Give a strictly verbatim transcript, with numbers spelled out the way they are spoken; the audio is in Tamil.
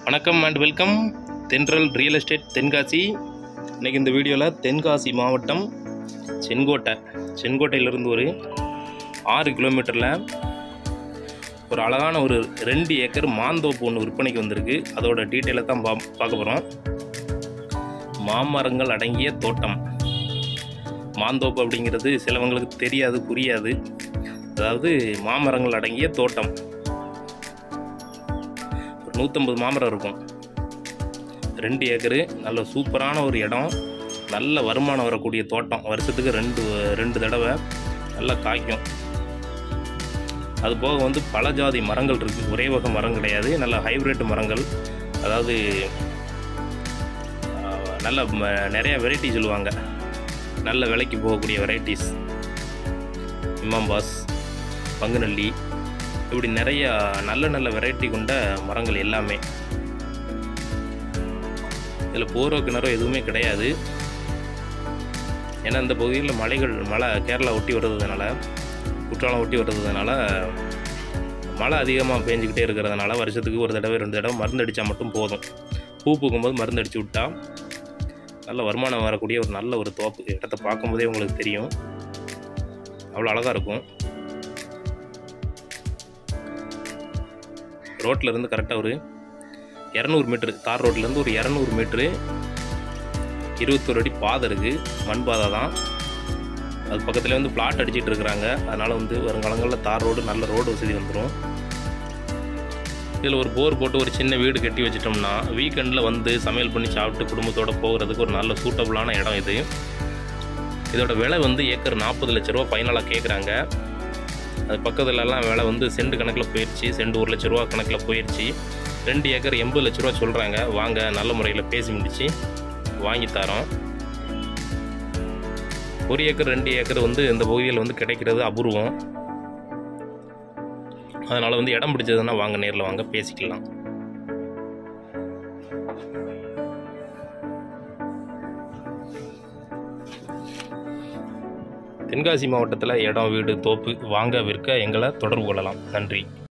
வணக்கம் and welcome Thendral real estate Tenkasi. இன்றைக்கி இந்த வீடியோவில் தென்காசி மாவட்டம் செங்கோட்டை செங்கோட்டையிலிருந்து ஒரு ஆறு கிலோமீட்டரில் ஒரு அழகான ஒரு ரெண்டு ஏக்கர் மாந்தோப்பு ஒன்று விற்பனைக்கு வந்திருக்கு. அதோட டீட்டெயிலை தான் பா பார்க்க போகிறோம். மாமரங்கள் அடங்கிய தோட்டம். மாந்தோப்பு அப்படிங்கிறது சிலவங்களுக்கு தெரியாது, புரியாது. அதாவது மாமரங்கள் அடங்கிய தோட்டம். நூற்றம்பது மாமரம் இருக்கும். ரெண்டு ஏக்கரு, நல்ல சூப்பரான ஒரு இடம், நல்ல வருமானம் வரக்கூடிய தோட்டம். வருஷத்துக்கு ரெண்டு ரெண்டு தடவை நல்லா காய்க்கும். அது போக வந்து பல ஜாதி மரங்கள் இருக்குது. ஒரே வகை மரம் கிடையாது, நல்ல ஹைப்ரிட் மரங்கள். அதாவது நல்ல நிறையா வெரைட்டி சொல்லுவாங்க, நல்ல விலைக்கு போகக்கூடிய வெரைட்டிஸ். இமாம்பாஸ், பங்குநல்லி, இப்படி நிறைய நல்ல நல்ல வெரைட்டி கொண்ட மரங்கள் எல்லாமே. இதில் போரோ கிணறோ எதுவுமே கிடையாது. ஏன்னா இந்த பகுதியில் மலைகள் மழை கேரளா ஒட்டி வர்றதுனால, குற்றாலம் ஒட்டி வர்றதுனால மழை அதிகமாக பேஞ்சிக்கிட்டே இருக்கிறதுனால வருஷத்துக்கு ஒரு தடவை ரெண்டு தடவை மருந்து அடித்தா மட்டும் போதும். பூ பூக்கும்போது மருந்து அடித்து விட்டால் நல்ல வருமானம் வரக்கூடிய ஒரு நல்ல ஒரு தோப்பு. இடத்த பார்க்கும்போதே உங்களுக்கு தெரியும், அவ்வளோ அழகாக இருக்கும். ரோட்டில் இருந்து கரெக்டாக ஒரு இரநூறு மீட்ரு, தார் ரோட்லேருந்து ஒரு இரநூறு மீட்ரு, இருபத்தொரு அடி பாதை இருக்குது. மண் பாதை தான். அது பக்கத்தில் வந்து பிளாட் அடிச்சிட்டு இருக்கிறாங்க. அதனால் வந்து வருங்காலங்களில் தார் ரோடு, நல்ல ரோடு வசதி வந்துடும். இதில் ஒரு போர் போட்டு ஒரு சின்ன வீடு கட்டி வச்சிட்டோம்னா வீக்கெண்டில் வந்து சமையல் பண்ணி சாப்பிட்டு குடும்பத்தோடு போகிறதுக்கு ஒரு நல்ல சூட்டபுளான இடம் இது. இதோட விலை வந்து ஏக்கர் நாற்பது லட்ச ரூபா ஃபைனலாக கேட்குறாங்க. அது பக்கத்துலலாம் விலை வந்து சென்ட் கணக்கில் போயிடுச்சு, சென்ட் ஒரு லட்ச ரூபா கணக்கில் போயிடுச்சு. ரெண்டு ஏக்கர் எண்பது லட்ச ரூபா சொல்கிறாங்க. வாங்க, நல்ல முறையில் பேசி முடித்து வாங்கி தரோம். ஒரு ஏக்கர் ரெண்டு ஏக்கர் வந்து இந்த பகுதியில் வந்து கிடைக்கிறது அபூர்வம். அதனால் வந்து இடம் பிடிச்சதுன்னா வாங்க, நேரில் வாங்க, பேசிக்கலாம். தென்காசி மாவட்டத்தில் இடம், வீடு, தோப்பு வாங்க, விற்க எங்களை தொடர்பு கொள்ளலாம். நன்றி.